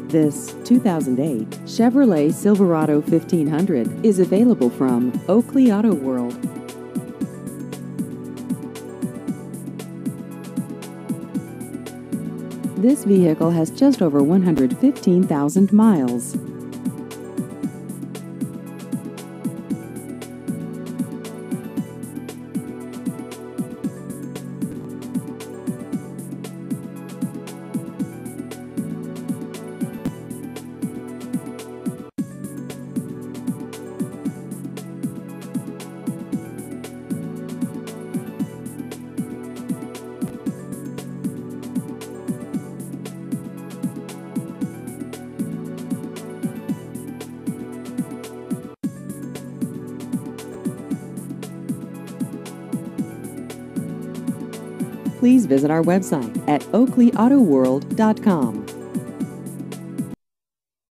This 2008 Chevrolet Silverado 1500 is available from Oakley Auto World. This vehicle has just over 115,000 miles. Please visit our website at oakleyautoworld.com.